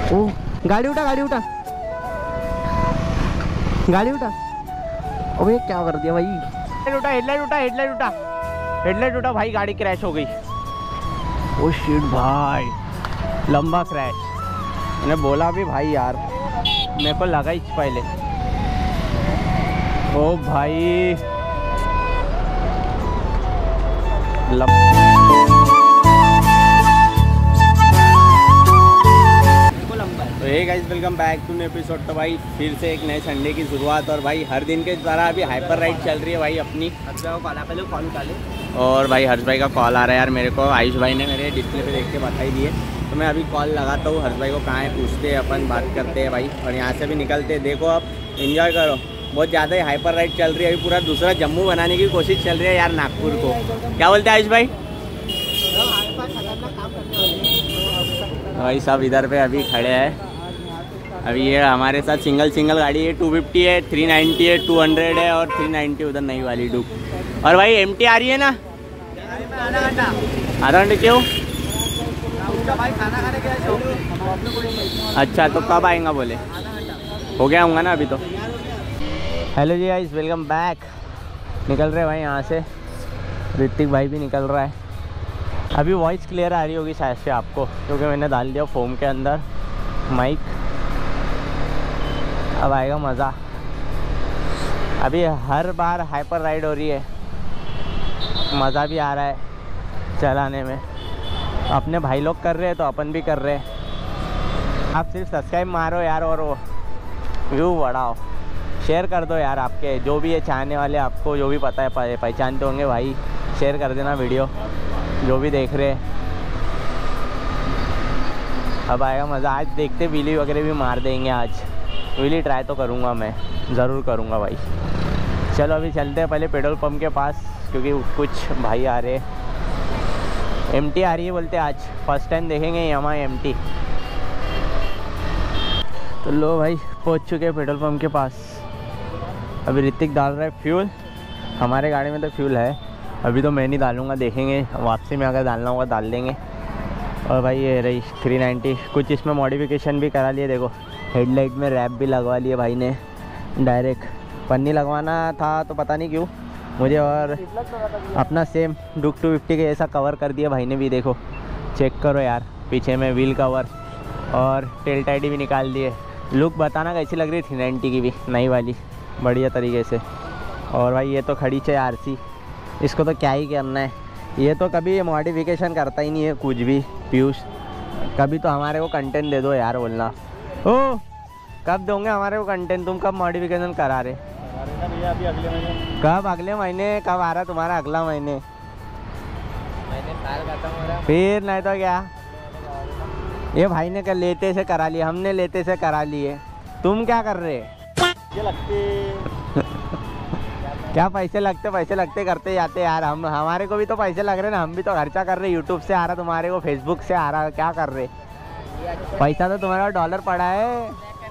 ओ गाड़ी उठा गाड़ी उठा गाड़ी उठा। अबे क्या कर दिया भाई। हेडलाइट उठा हेडलाइट उठा हेडलाइट उठा भाई, गाड़ी क्रैश हो गई। ओ शिट भाई, लंबा क्रैश। मैंने बोला भी भाई यार, मेरे को लगा ही पहले। ओ भाई तो hey guys, welcome back to new episode. तो भाई फिर से एक नए संडे की शुरुआत, और भाई हर दिन के द्वारा अभी हाइपर राइड चल रही है भाई अपनी। और भाई हर्ष भाई का कॉल आ रहा है यार मेरे को। आयुष भाई ने मेरे डिस्प्ले पे देख के बता ही दिए, तो मैं अभी कॉल लगाता हूँ। हर्ष भाई को कहाँ है पूछते हैं, अपन बात करते हैं भाई, और यहाँ से भी निकलते हैं। देखो अब एंजॉय करो, बहुत ज़्यादा ही हाइपर राइड चल रही है अभी। पूरा दूसरा जम्मू बनाने की कोशिश चल रही है यार नागपुर को। क्या बोलते हैं आयुष भाई? भाई सब इधर पे अभी खड़े हैं। अभी ये हमारे साथ सिंगल गाड़ी है, 250 है, 390 है, 200 है और 390 उधर नई वाली डुक। और भाई एमटी आ रही है ना? आधा घंटे क्यों? भाई खाना खाने के। अच्छा तो कब आएगा बोले? हो गया होगा ना अभी तो। हेलो जी गाइस, वेलकम बैक। निकल रहे भाई यहाँ से, ऋतिक भाई भी निकल रहा है। अभी वॉइस क्लियर आ रही होगी शायद से आपको, क्योंकि मैंने डाल दिया फोम के अंदर माइक। अब आएगा मज़ा। अभी हर बार हाइपर राइड हो रही है, मज़ा भी आ रहा है चलाने में। अपने भाई लोग कर रहे हैं तो अपन भी कर रहे हैं। आप सिर्फ सब्सक्राइब मारो यार, और वो व्यू बढ़ाओ, शेयर कर दो यार। आपके जो भी है चाहने वाले, आपको जो भी पता है पहचानते होंगे भाई, शेयर कर देना वीडियो जो भी देख रहे हैं। अब आएगा मज़ा। आज देखते व्हीली वगैरह भी मार देंगे। आज व्हीली ट्राई तो करूँगा, मैं ज़रूर करूँगा भाई। चलो अभी चलते हैं पहले पेट्रोल पंप के पास, क्योंकि कुछ भाई आ रहे हैं। एमटी आ रही है बोलते आज, फर्स्ट टाइम देखेंगे यहाँ एमटी। तो लो भाई पहुँच चुके हैं पेट्रोल पंप के पास। अभी ऋतिक डाल रहा है फ्यूल। हमारे गाड़ी में तो फ्यूल है, अभी तो मैं नहीं डालूँगा, देखेंगे वापसी में अगर डालना होगा डाल देंगे। और भाई ये रही 390, कुछ इसमें मॉडिफिकेशन भी करा लिए। देखो हेडलाइट में रैप भी लगवा लिए भाई ने डायरेक्ट। पन्नी लगवाना था तो पता नहीं क्यों मुझे, और अपना सेम डुक 250 के ऐसा कवर कर दिया भाई ने भी। देखो चेक करो यार, पीछे में व्हील कवर और टेल टाइडी भी निकाल दिए। लुक बताना कैसी लग रही है 390 की भी नई वाली, बढ़िया तरीके से। और भाई ये तो खड़ी है आरसी, इसको तो क्या ही करना है। ये तो कभी मॉडिफिकेशन करता ही नहीं है कुछ भी पीयूष। कभी तो हमारे को कंटेंट दे दो यार, बोलना ओ कब दोगे हमारे को कंटेंट? तुम कब मॉडिफिकेशन करा रहे? अभी अगले महीने। कब अगले महीने? कब आ रहा तुम्हारा अगला महीने? साल खत्म हो रहा फिर, नहीं तो क्या। ये भाई ने लेते से करा लिए, हमने लेते से करा लिए। तुम क्या कर रहे? ये लगते क्या पैसे लगते करते जाते यार। हम हमारे को भी तो पैसे लग रहे ना, हम भी तो खर्चा कर रहे। यूट्यूब से आ रहा तुम्हारे को, फेसबुक से आ रहा, क्या कर रहे? पैसा तो तुम्हारा डॉलर पड़ा है।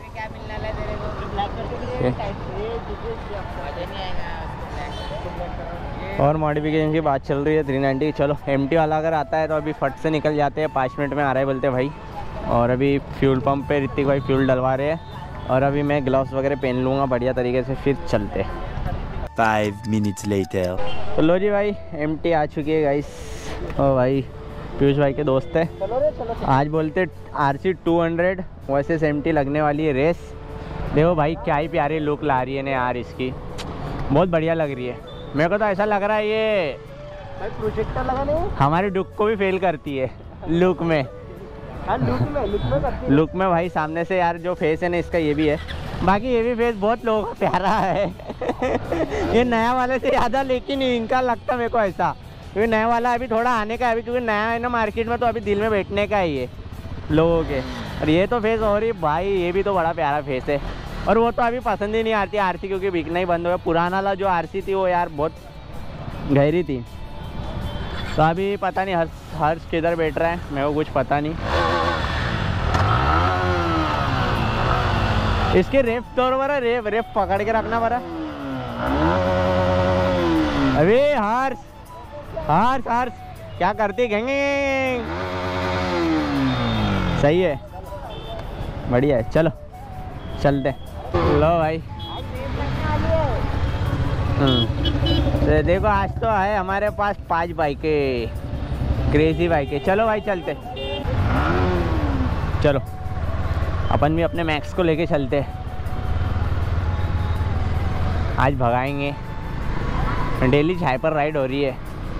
और मॉडिफिकेशन की बात चल रही है 390। चलो एमटी वाला अगर आता है तो अभी फट से निकल जाते हैं, 5 मिनट में आ रहा है बोलते भाई। और अभी फ्यूल पंप पे ऋतिक भाई फ्यूल डलवा रहे हैं, और अभी मैं ग्लव्स वगैरह पहन लूँगा बढ़िया तरीके से, फिर चलते। 5 minutes later। तो लो जी भाई एमटी आ चुकी है गाइस। और भाई पीयूष भाई के दोस्त है, आज बोलते आरसी 200 वर्सेस एमटी लगने वाली है रेस। देखो भाई क्या ही प्यारी लुक ला रही है ना यार, इसकी बहुत बढ़िया लग रही है। मेरे को तो ऐसा लग रहा है ये भाई प्रोजेक्टर लगा नहीं, हमारी डुक को भी फेल करती है लुक में। लुक में भाई सामने से यार जो फेस है ना इसका, ये भी है। बाकी ये भी फेस बहुत लोगों का प्यारा है। ये नया वाले से ज़्यादा, लेकिन इनका लगता मेरे को ऐसा, क्योंकि नया वाला अभी थोड़ा आने का है अभी, क्योंकि नया है ना मार्केट में, तो अभी दिल में बैठने का ही है लोगों के। और ये तो फेस, और भाई ये भी तो बड़ा प्यारा फेस है। और वो तो अभी पसंद ही नहीं आती आरसी, क्योंकि बिकना ही बंद हो गया। पुराना वाला जो आरसी थी वो यार बहुत गहरी थी। तो अभी पता नहीं हर्ष किधर बैठ रहा है, मेरे को कुछ पता नहीं। इसके रेफ तोड़ बरा, रेफ पकड़ के रखना बरा। अबे हर्ष क्या करती? घेंगे सही है। बढ़िया है, चलो चलते। लो भाई तो देखो आज तो है हमारे पास 5 बाइकें, क्रेजी बाइकें। चलो भाई चलते, चलो अपन भी अपने मैक्स को लेके चलते। आज भगाएंगे, डेली हाइपर राइड हो रही है,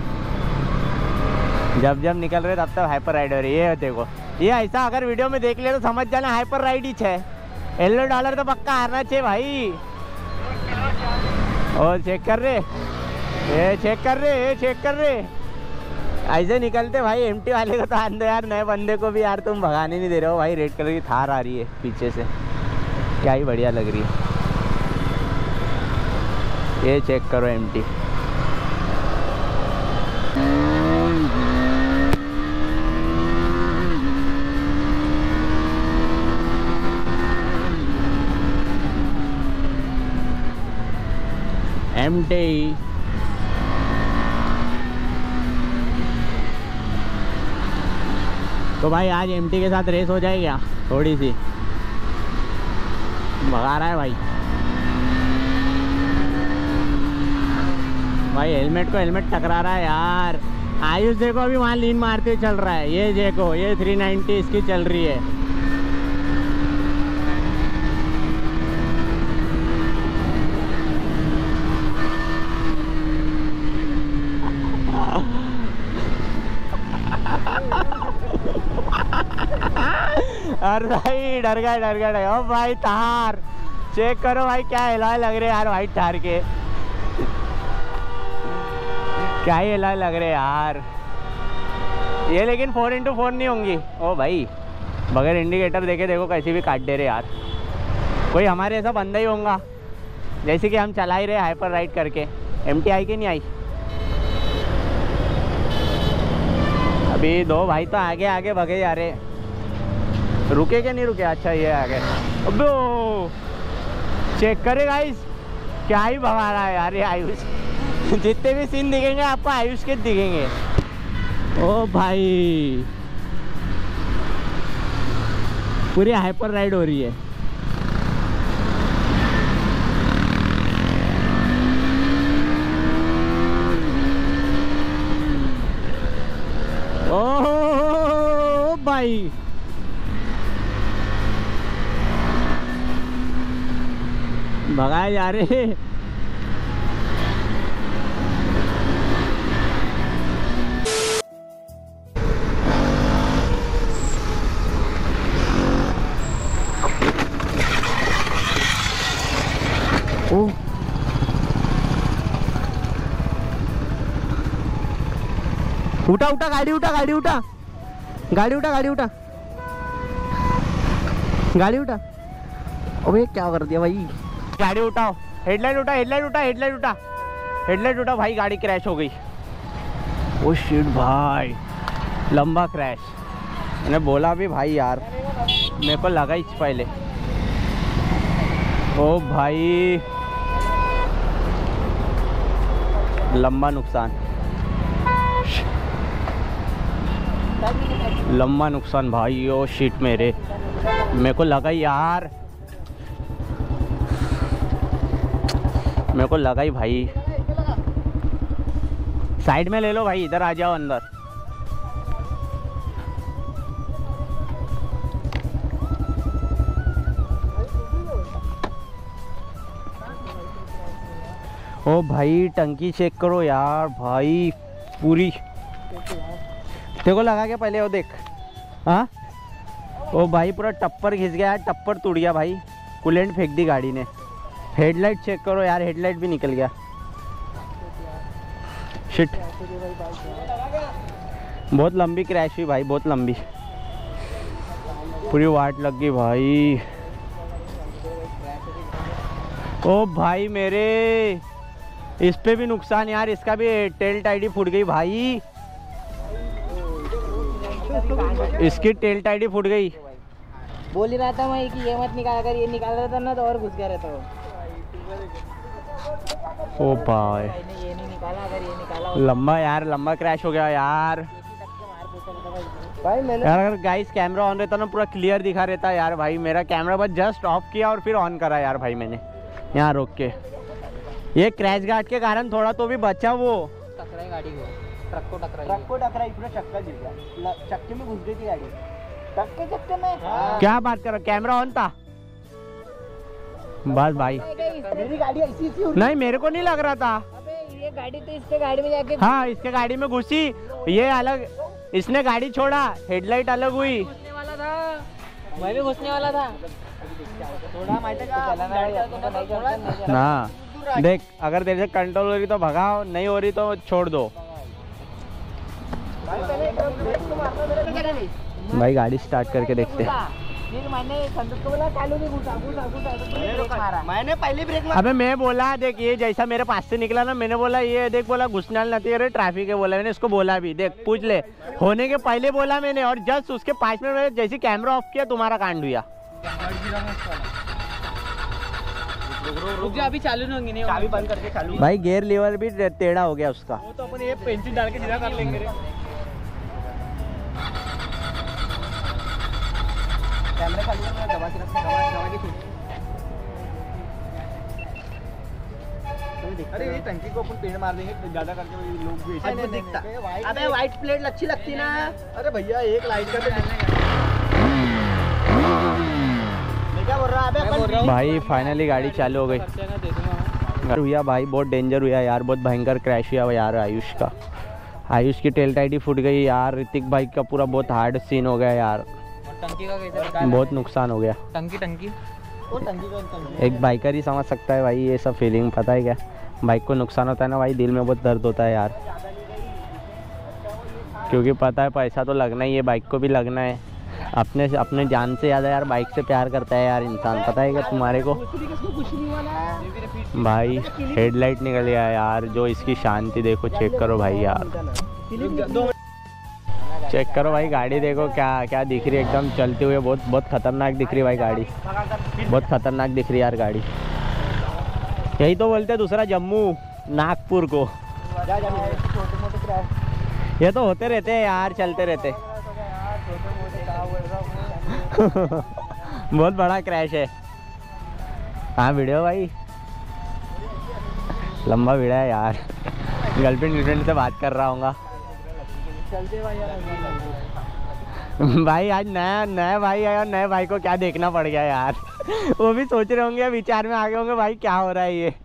जब जब निकल रहे तब तक हाइपर राइड हो रही है। देखो ये ऐसा अगर वीडियो में देख ले तो समझ जाना हाइपर राइड ही है। $11 तो पक्का हारना चाहिए भाई। और चेक कर रहे, ये चेक कर रहे, ये चेक कर रहे, ऐसे निकलते भाई। एमटी वाले को तो आंदो यार, नए बंदे को भी यार तुम भगाने नहीं दे रहे हो भाई। रेड कलर की थार आ रही है पीछे से, क्या ही बढ़िया लग रही है। ये चेक करो एमटी। एमटी तो भाई आज एमटी के साथ रेस हो जाएगी क्या थोड़ी सी? भगा रहा है भाई। भाई हेलमेट को हेलमेट टकरा रहा है यार। आयुष देखो अभी वहाँ लीन मारते चल रहा है। ये देखो ये 390 इसकी चल रही है। अरे भाई डर गए। ओ भाई थार चेक करो भाई, क्या हिला लग रहे यार भाई थार के, क्या ही हिला लग रहे यार ये। लेकिन 4x4 नहीं होंगी। ओ भाई बगैर इंडिकेटर देखे देखो कैसी भी काट दे रहे यार। कोई हमारे ऐसा बंदा ही होगा जैसे कि हम चला ही रहे हाइपर राइड करके। एमटी आई कि नहीं आई? अभी 2 भाई तो आगे आगे भगे जा रहे, रुके क्या नहीं रुके? अच्छा ये आ गए। अबे चेक करे गाइस, क्या ही भगा रहा है यार ये आयुष। जितने भी सीन दिखेंगे आपको आयुष के दिखेंगे। ओ भाई पूरी हाइपर राइड हो रही है। ओ भाई भगाए जा रहे। ओ उठा उठा गाड़ी उठा, गाड़ी उठा, गाड़ी उठा, गाड़ी उठा, गाड़ी उठा। अबे क्या कर दिया भाई? गाड़ी उठाओ, हेडलाइट उठा, हेडलाइट उठा, हेडलाइट उठा, हेडलाइट उठा भाई। गाड़ी क्रैश हो गई। ओ शिट भाई लंबा क्रैश। मैंने बोला भी भाई यार, मेरे को लगा ही पहले। ओ भाई लंबा नुकसान, लंबा नुकसान भाई। ओ शिट मेरे को लगा यार, मेरे को लगा ही भाई। साइड में ले लो भाई, इधर आ जाओ अंदर। ओ भाई टंकी चेक करो यार भाई पूरी। देखो लगा के पहले वो देख। हाँ ओ भाई पूरा टप्पर घिस गया, टप्पर टूट गया भाई। कूलेंट फेंक दी गाड़ी ने। हेडलाइट चेक करो यार, हेडलाइट भी निकल गया। शिट बहुत लंबी क्रैश हुई भाई, बहुत लंबी, पूरी वाट लग गई भाई। ओ भाई मेरे इस पे भी नुकसान यार, इसका भी टेल टाइडी फूट गई भाई। इसकी टेल टाइडी फूट गई। बोल ही रहा था मैं कि ये मत निकाल, अगर ये निकाल रहा था ना तो और घुस गया रहता वो। ओ भाई ये नहीं निकाला, अगर ये निकाला लंबा यार, लंबा क्रैश हो गया यार। भाई मैंने यार अगर गाइस कैमरा ऑन रहता ना पूरा क्लियर दिखा रहता यार भाई। मेरा कैमरा बस जस्ट ऑफ किया और फिर ऑन करा यार भाई मैंने यहाँ रोक के। ये क्रैश गार्ड के कारण थोड़ा तो भी बचा वो। टकराई गाड़ी को, ट्रक को टकराई पूरा चक्का गिर गया, चक्के में घुस गई थी गाड़ी। चक्के में क्या बात कर रहा, कैमरा ऑन था बस भाई। मेरी गाड़ी ऐसी थी। नहीं मेरे को नहीं लग रहा था। अबे ये गाड़ी तो इसके गाड़ी में जाके हाँ इसके गाड़ी में घुसी, ये अलग, इसने गाड़ी छोड़ा, हेडलाइट अलग हुई। घुसने वाला था, मैं भी घुसने वाला था। थोड़ा माहिती का ना देख, अगर तेरे से कंट्रोल हो रही तो भगाओ, नहीं हो रही तो छोड़ दो। भाई गाड़ी स्टार्ट करके देखते हैं। फिर मैंने संदीप को बोला चालू नहीं, घुसा ब्रेक मारा। मैंने पहले ब्रेक मारा। अबे मैं बोला देख, ये जैसा मेरे पास से निकला ना, मैंने बोला ये देख, बोला घुसने वाला नहीं, अरे ट्रैफिक है बोला। मैंने इसको बोला भी, देख पूछ ले, होने के पहले बोला मैंने, और जस्ट उसके 5 मिनट में जैसे कैमरा ऑफ किया तुम्हारा कांड हुआ। रुक जा, अभी चालू नहीं होंगी, चाबी बंद करके चालू। भाई गियर लीवर भी टेढ़ा हो गया उसका। वो तो अपन ये पेंसिल डाल के सीधा कर लेंगे रे। कैमरा चालू कर, दबा के रख, दबा के खींच। अरे ये टंकी को अपन पेड़ मार देंगे ज्यादा करके, लोग भी ऐसे दिखता। अबे व्हाइट प्लेट अच्छी लगती ना। अरे भैया एक लाइट का तो क्या बोल रहा है? अबे भाई फाइनली गाड़ी चालू हो गई हुआ भाई। बहुत डेंजर हुआ यार, बहुत भयंकर क्रैश हुआ यार आयुष का। आयुष की टेल टाइट ही फूट गई यार। ऋतिक भाई का पूरा बहुत हार्ड सीन हो गया यार। टंकी का कैसे बहुत नुकसान हो गया। टंकी वो टंकी का एक बाइकर ही समझ सकता है भाई ये सब फीलिंग। पता है क्या, बाइक को नुकसान होता है ना भाई, दिल में बहुत दर्द होता है यार। क्योंकि पता है पैसा तो लगना ही है, बाइक को भी लगना है। अपने जान से ज़्यादा यार बाइक से प्यार करता है यार इंसान। पता है क्या तुम्हारे को भाई, हेडलाइट निकल गया यार। जो इसकी शांति देखो, चेक करो भाई यार, चेक करो भाई गाड़ी देखो क्या क्या दिख रही है, एकदम चलते हुए। बहुत खतरनाक दिख रही है भाई गाड़ी, बहुत खतरनाक दिख रही है यार गाड़ी। यही तो बोलते हैं दूसरा जम्मू नागपुर को। ये तो होते रहते हैं यार, चलते रहते। बहुत बड़ा क्रैश है। हाँ वीडियो भाई लंबा वीडियो है यार। गर्लफ्रेंड से बात कर रहा हूँ भाई। आज नया भाई आया, नए भाई को क्या देखना पड़ गया यार। वो भी सोच रहे होंगे, विचार में आगे होंगे भाई क्या हो रहा है ये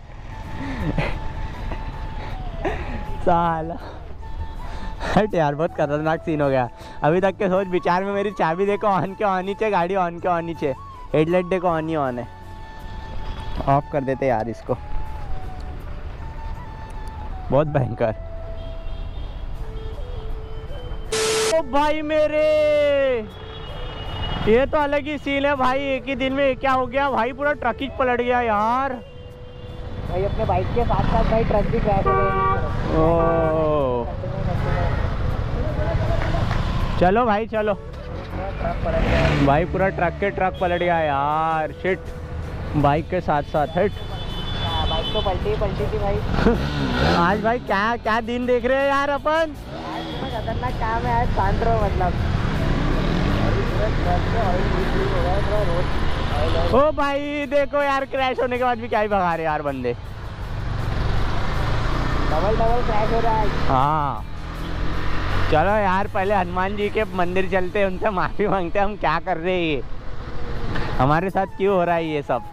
साला। हट यार, बहुत खतरनाक सीन हो गया। अभी तक के सोच विचार में मेरी चाबी देखो, ऑन के ऑन नीचे, गाड़ी ऑन के ऑन नीचे, हेडलाइट देखो ऑन ही ऑन है। ऑफ कर देते यार इसको। बहुत भयंकर। ओ भाई मेरे, ये तो अलग ही सीन है भाई। एक ही दिन में क्या हो गया भाई, पूरा ट्रक ही पलट गया यार भाई। अपने बाइक के साथ साथ भाई ट्रक भी क्रैश हो गया। ओ चलो भाई चलो भाई, पूरा ट्रक के ट्रक पलट गया यार। शिट, बाइक के साथ साथ। हिट, बाइक तो पलटी थी भाई। आज भाई क्या दिन देख रहे हैं यार अपन। आज खतरनाक काम है, आज शांत रहो मतलब। ओ भाई देखो यार, क्रैश होने के बाद भी क्या ही भगा रहे यार बंदे। डबल क्रैश हो रहा है। हाँ चलो यार, पहले हनुमान जी के मंदिर चलते हैं, उनसे माफ़ी मांगते हैं। हम क्या कर रहे हैं ये, हमारे साथ क्यों हो रहा है ये सब।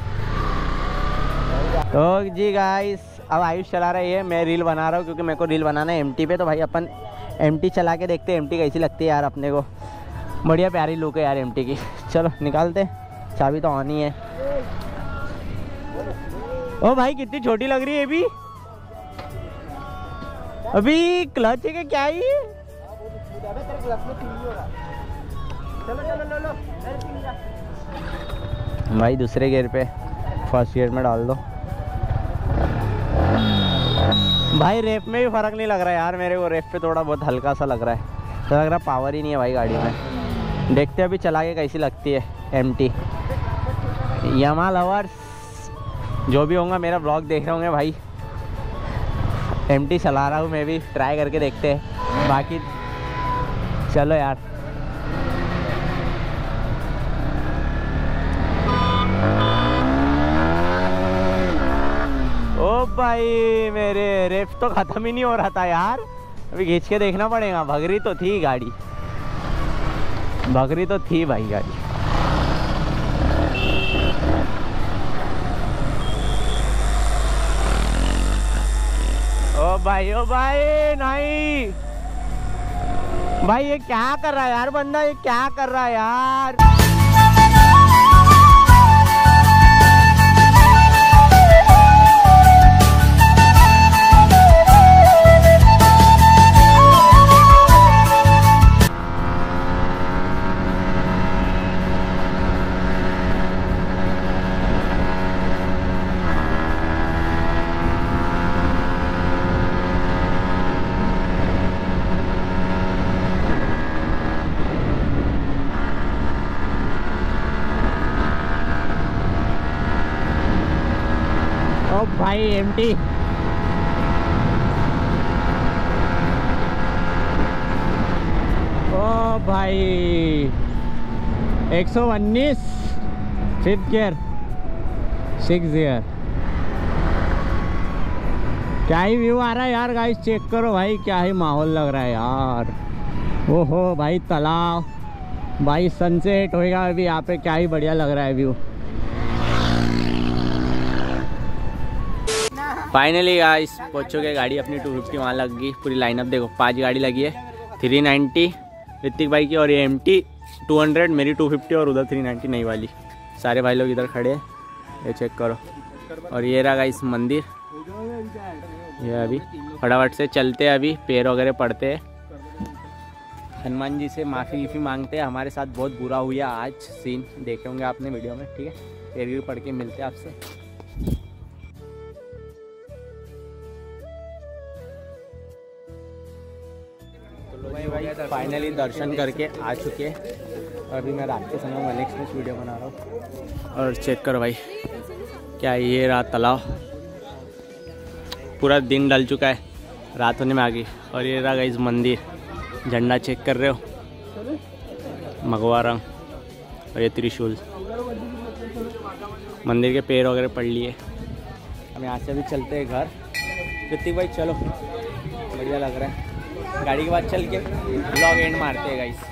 तो जी गाइस, अब आयुष चला रही है, मैं रील बना रहा हूँ क्योंकि मेरे को रील बनाना है एमटी पे। तो भाई अपन एमटी चला के देखते हैं एमटी कैसी लगती है यार अपने को। बढ़िया प्यारी लुक है यार एमटी की। चलो निकालते, चाबी तो ऑन ही है। ओ भाई कितनी छोटी लग रही है अभी। अभी क्लच है क्या ये? भाई दूसरे गियर पे, फर्स्ट गियर में डाल दो भाई। रेप में भी फर्क नहीं लग रहा है यार मेरे को। रेप पे थोड़ा बहुत हल्का सा लग रहा है, तो लग रहा पावर ही नहीं है भाई गाड़ी में। देखते हैं अभी चला के कैसी लगती है एमटी। यामा लवर्स जो भी होंगे मेरा ब्लॉग देख रहे होंगे भाई, एमटी चला रहा हूँ मैं भी, ट्राई करके देखते हैं। बाकी चलो यार। ओ भाई मेरे रेफ तो खत्म ही नहीं हो रहा था यार, अभी खींच के देखना पड़ेगा। भगरी तो थी गाड़ी, भगरी तो थी भाई गाड़ी। ओ भाई नहीं भाई, ये क्या कर रहा है यार बंदा, ये क्या कर रहा है यार। ओ भाई एमटी, ओ भाई 119 5th गियर 6 गियर। क्या ही व्यू आ रहा है यार गाइस, चेक करो भाई, क्या ही माहौल लग रहा है यार। ओहो भाई तालाब, भाई सनसेट होएगा अभी यहाँ पे, क्या ही बढ़िया लग रहा है व्यू। फाइनली गाइस पहुंच चुके, गाड़ी अपनी 250 वहाँ लग गई। पूरी लाइनअप देखो, 5 गाड़ी लगी है, 390 ऋतिक भाई की और ये एमटी 200, मेरी 250 और उधर 390 नई वाली। सारे भाई लोग इधर खड़े हैं, ये चेक करो। और ये रहा गाइस मंदिर, ये अभी फटाफट से चलते हैं, अभी पैर वगैरह पड़ते हैं। हनुमान जी से माफ़ी मांगते हैं, हमारे साथ बहुत बुरा हुआ आज, सीन देखे होंगे आपने वीडियो में, ठीक है। पैर पढ़ के मिलते हैं आपसे। भाई फाइनली दर्शन करके आ चुके हैं। अभी मैं रात के समय में नेक्स्ट वीडियो बना रहा हूँ। और चेक करो भाई, क्या ये रहा तालाब, पूरा दिन डल चुका है, रात होने में आ गई। और ये रहा गाइस मंदिर, झंडा चेक कर रहे हो, मगवा रंग, और ये त्रिशूल। मंदिर के पैर वगैरह पड़ लिए। हम यहाँ से भी चलते हैं घर। ऋतिक भाई चलो, बढ़िया लग रहा है। गाड़ी के बाद चल के ब्लॉग एंड मारते हैं गाइस।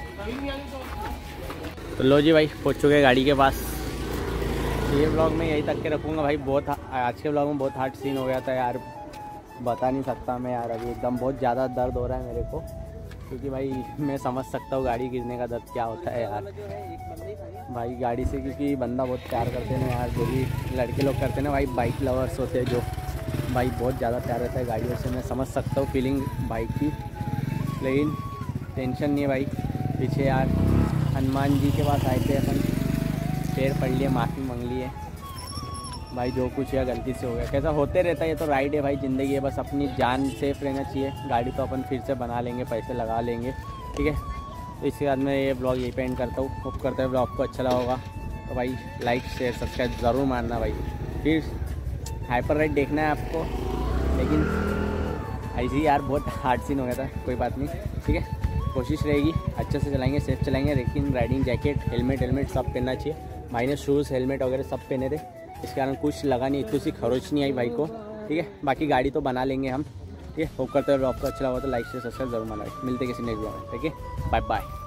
तो लो जी भाई पहुँच चुके हैं गाड़ी के पास। ये ब्लॉग में यही तक के रखूँगा भाई। बहुत आज के ब्लॉग में बहुत हार्ड सीन हो गया था यार, बता नहीं सकता मैं यार। अभी एकदम बहुत ज़्यादा दर्द हो रहा है मेरे को, क्योंकि भाई मैं समझ सकता हूँ गाड़ी गिरने का दर्द क्या होता है यार भाई गाड़ी से। क्योंकि बंदा बहुत प्यार करते हैं यार, जो भी लड़के लोग करते हैं ना भाई, बाइक लवर्स होते हैं जो भाई, बहुत ज़्यादा प्यार रहता है गाड़ियों से। मैं समझ सकता हूँ फीलिंग बाइक की, लेकिन टेंशन नहीं है भाई। पीछे यार हनुमान जी के पास आए थे अपन, पैर पड़ लिए, माफ़ी मांग लिए भाई। जो कुछ या गलती से हो गया, कैसा होते रहता है, ये तो राइड है भाई, ज़िंदगी है। बस अपनी जान सेफ रहना चाहिए। गाड़ी तो अपन फिर से बना लेंगे, पैसे लगा लेंगे, ठीक है। तो इसके बाद मैं ये ब्लॉग यहीं पे एंड करता हूँ। होप करता है ब्लॉग को अच्छा लगा होगा, तो भाई लाइक शेयर सब्सक्राइब ज़रूर मारना भाई। फिर हाइपर राइड देखना है आपको, लेकिन ऐसे ही यार बहुत हार्ड सीन हो गया था, कोई बात नहीं, ठीक है। कोशिश रहेगी अच्छे से चलाएंगे, सेफ चलाएंगे, लेकिन राइडिंग जैकेट हेलमेट सब पहनना चाहिए। भाई ने शूज़ हेलमेट वगैरह सब पहने थे, इस कारण कुछ लगा नहीं, इतनी सी खरोच नहीं आई भाई को, ठीक है। बाकी गाड़ी तो बना लेंगे हम, ठीक है। होप करते हैं ब्लॉग को अच्छा लगा तो लाइक शेयर सब्सक्राइब जरूर मारना। मिलते किसी नेक्स्ट ब्लॉग में, ठीक है। Bye bye.